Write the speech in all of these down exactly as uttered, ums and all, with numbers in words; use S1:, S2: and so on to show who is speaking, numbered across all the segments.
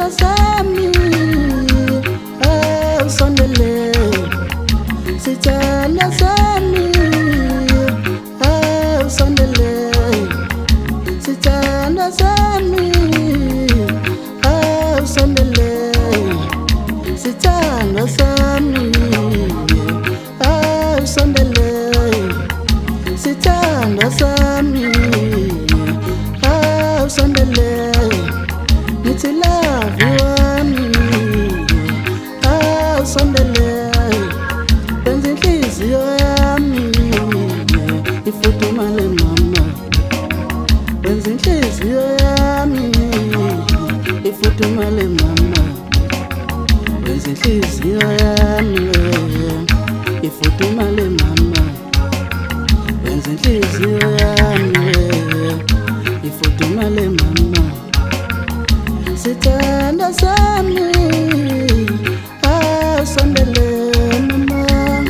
S1: Sithanda sami, oh sondele. Sithanda sami, oh sondele. Sithanda sami, oh sondele. Sithanda sami, oh sondele. Sithanda sami, oh sondele. Nithi love wami, oh sondele. Benza inhliziyo yami ifudumale mama. Benza inhliziyo yami ifudumale mama. Benza inhliziyo yami ifudumale mama. Benza inhliziyo yami ifudumale mama. Sithanda sami, ah sondele mama.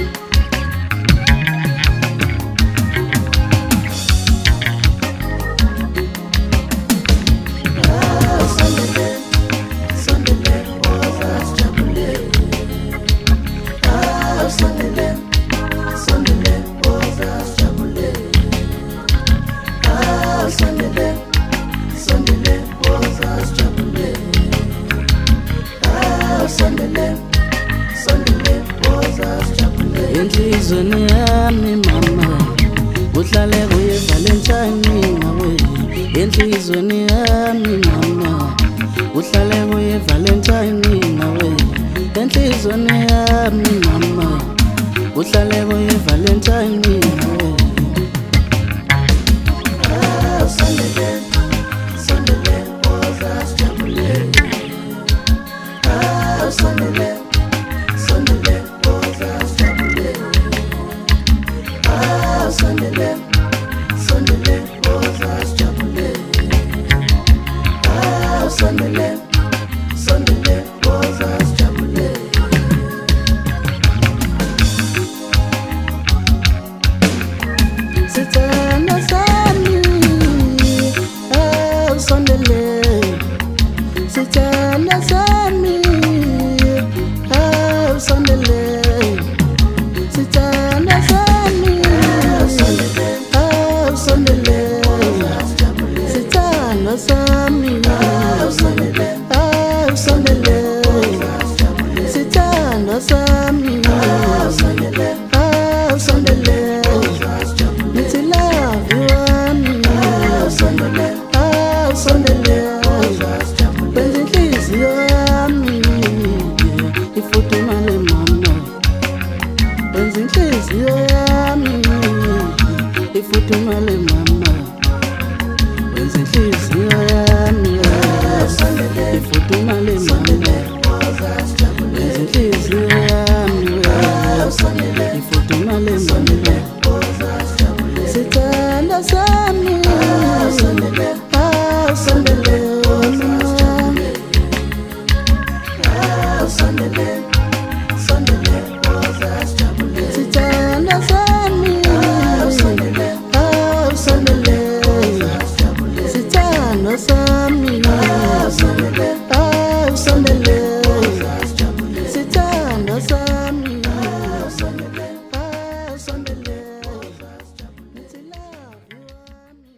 S1: Ah sondele, sondele woza sijabule. Ah sondele, sondele woza sijabule. Ah sondele, sondele woza sijabule. Ah sondele, sondele woza sijabule. Enhlizweni yami mama, uhlale kuye Valentine ngawe. Enhlizweni yami mama, uhlale kuye Valentine ngawe. Enhlizweni yami mama, uhlale kuye Valentine ngawe. Ah sondele, sondele woza sijabule. Ah sondele, sondele woza sijabule. Ah sondele, sondele woza sijabule. Ah sondele, sondele woza sijabule. Sithanda sami, oh sondele. Sithanda sami, oh sondele. Sithanda sami, oh sondele. Sithanda sami, oh sondele. Oh sondele. Sithanda sami, oh sondele. Oh sondele. Nithi love wami, oh sondele. Oh sondele. Benza inhliziyo yami ifudumale mama. Benza inhliziyo yami ifudumale mama. Benza inhliziyo yami ifudumale mama. Benza inhliziyo yami ifudumale mama. Sithanda sami, ah sondele mama. Ah sondele, sondele woza sijabule. Sithanda sami, ah sondele, ah sondele. Sithanda sami, ah sondele, ah sondele. Sithanda sami, ah sondele, ah sondele. Nithi love wami.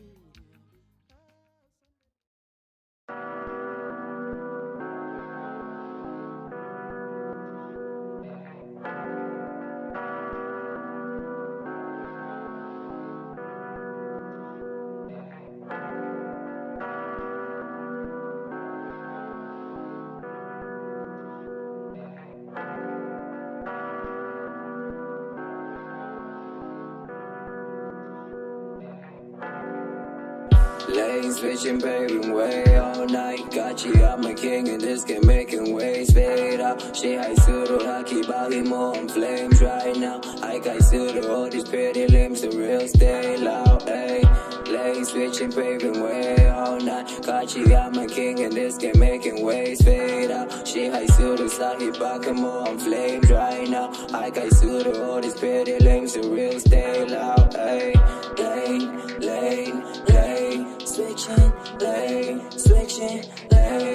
S2: Lane switching, paving way all night. Got you, I'm a king in this game, making waves fade out. She I suru, I keep body more on flames right now. I got suru, all these pretty limbs, the real stay loud, ayy. Lane switching, paving way all night. Got you, I'm a king in this game, making waves fade out. She I suru, I keep body more on flames right now. I got suru, all these pretty limbs, the real stay loud, ayy. Lane, lane, lane. Switching, lane, switching, lane,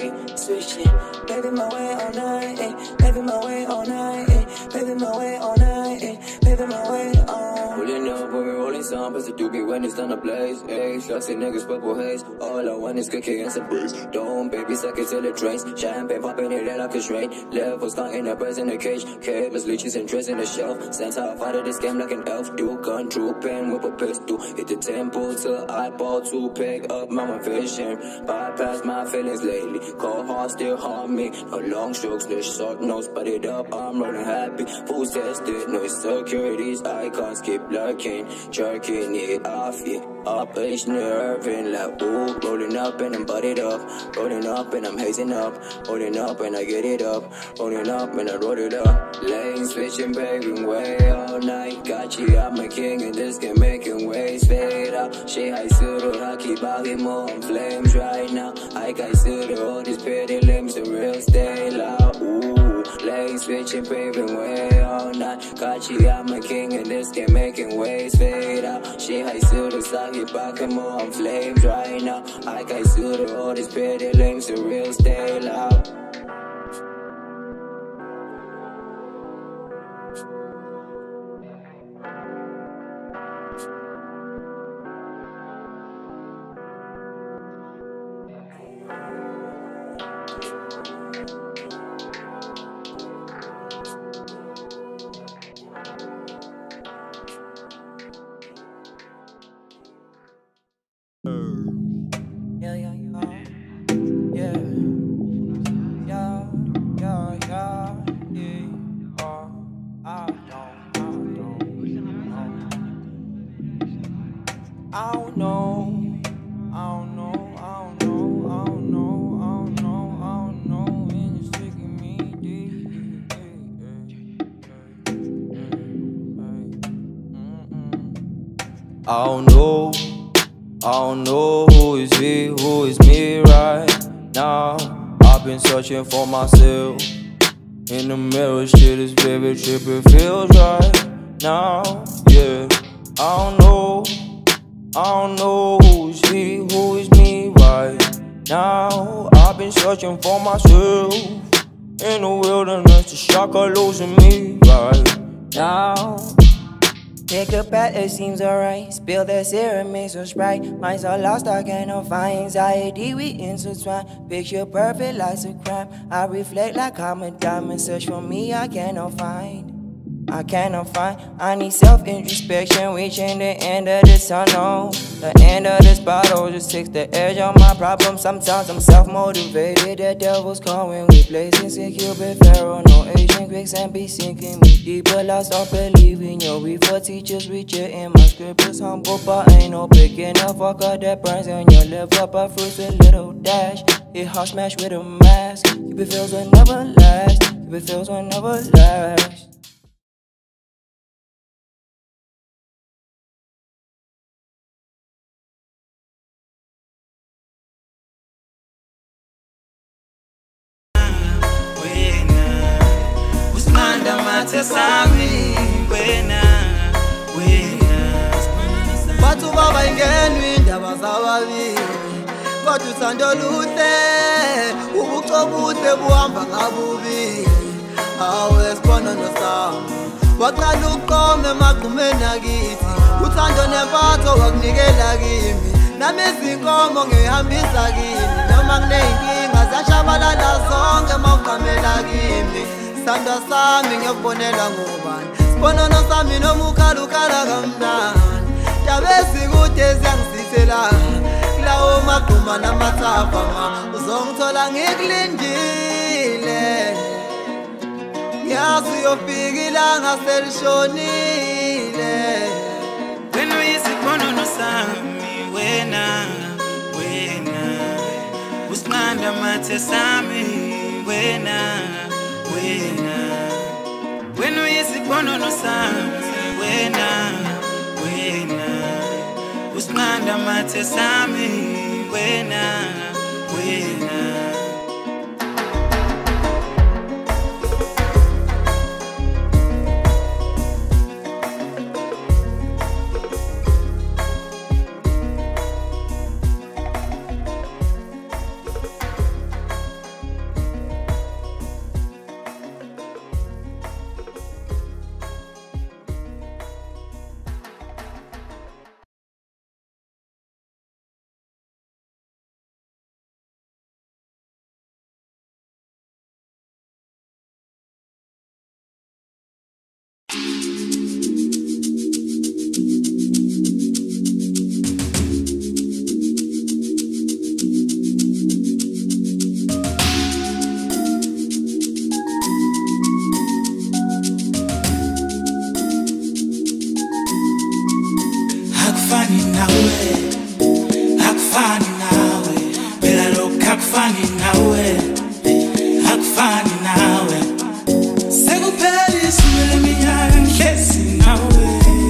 S2: switching. Paving my way all night, eh. Paving my way all night, eh. Paving my way all night, eh. Paving my way on. Pulling up when we rolling some, but it do be when it's done a blaze, eh. Shots at niggas purple haze. All I want is cookie and some breeze. Don't baby suck it till it drains. Champagne popping it out like it's rain. Levels caught in a birds in a cage. Cables, leeches and trees in the shelf. Sense how I fight this game like an elf. Do gun, true pen, whip a pistol. Hit the temple till eyeball to pick up my vision. Bypass my feelings lately. Cold heart still harm me. No long strokes, no short notes, but it up. I'm running happy. Fools tested, no securities. Icons keep lurking. Jerking it off, yeah. Operation nerving like ooh. Rolling up and I'm butted up. Rolling up and I'm hazing up. Rolling up and I get it up. Rolling up and I roll it up. Lane switching, paving way all night. Got you, I'm a king and this game making waves fade out. She I suru, I keep bugging more on flames right now. I got suru, all these pretty limbs and real stay loud. Ooh, lane switching, paving way all night. Got you, I'm a king and this game making waves fade out. She I suru, I keep bugging more on flames right now. I got suru, all these pretty limbs and real stay loud.
S3: Yeah, yeah, yeah, yeah, yeah, yeah, yeah, yeah. Oh, I don't, I don't know, I don't know, I don't know, I don't know, I don't know, I don't know, and it's taking me deep. I don't know. I don't know who is he, who is me right now. I've been searching for myself in the mirror, shit is vivid, trip, it feels right now, yeah. I don't know, I don't know who is he, who is me right now. I've been searching for myself in the wilderness, the shock of losing me right now. Take a bath, it seems alright. Spill the serum, makes us bright. Minds are lost, I cannot find. Anxiety, we intertwine. Picture perfect, life's a crime. I reflect like I'm a diamond. Search for me, I cannot find. I cannot find. I need self-introspection, reaching the end of the tunnel. The end of this bottle just takes the edge on my problem. Sometimes I'm self-motivated. The devil's calling, replacing secure but pharaoh. No Asian quicksand be sinking me deeper. Lost, don't believe in your reefer. Teachers rejecting my script is humble, but ain't no picking up. Fucker that burns on your liver, but fruits with little dash. It hot smash with a mask. Keep it feels will never last. Keep it feels will never last.
S4: Sami wena wena
S1: Bathu baba ingenwe indaba zababili Kodwa uthando luhle ubucobuhle buhamba kabubi Awe sibona nosami Waqala uqome emagqumeni akithi Uthando nebatho wakunikela kimi Nami izinkomo ngihambisa kimi Noma kuneyinkinga zashabalala zonke mawuqamela kimi Sanda sami ngiyakubonela ngobani Sibonono sami noma ukhala ukhala kamnandi Dabezi kude ziyangisithela Kulawo magquma namathafa ma Uzongithola ngikulindile Ngiyazi uyofika ilanga selishonile
S4: Wena uyisibonono sami wena wena Usinqanda mathe sami wena wena wena uyisibonono sami wena wena usinqanda mathe sami wena wena akufani nawe, akufani nawe, phela lokhu akufani nawe, akufani nawe. Sekuphela isuku leminyaka ngihlezi nawe,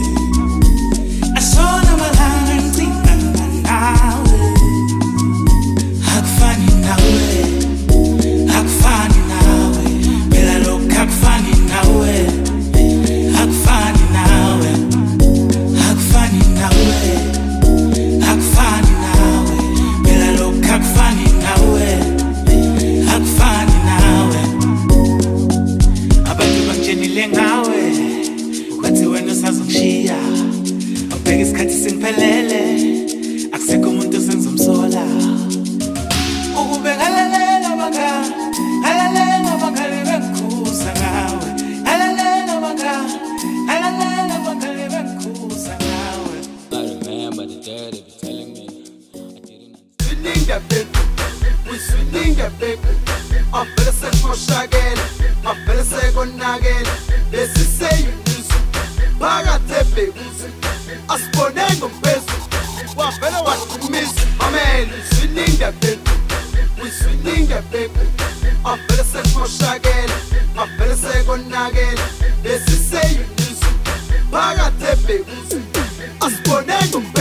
S4: ashona amalanga ngicina nawe, akufani nawe, akufani nawe, phela lokhu akufani nawe, akufani nawe, akufani nawe, akufani nawe, phela lokhu akufani nawe, akufani nawe. Abantu bangijenile ngawe, kwathi wena usazongishiya, awubheka isikhathi singiphelele, akusekho umuntu sengizomsola. Ukube ngalalela abangani, ngalalela abangani bengikhuza ngawe, ngalalela abangani, ngalalela abangani bengikhuza ngawe.
S3: I remember the day they be telling me I didn't.
S1: Swinging that baby, we swinging that baby. I'm better say for shagel, I'm better say go nagel. This is say you lose, baga tepe lose. Asponengo peso, wa better what to miss. My man, swinging that baby, we swinging that baby. I'm better say for shagel, I'm better say go nagel. This is say you lose, baga tepe lose. Asponengo.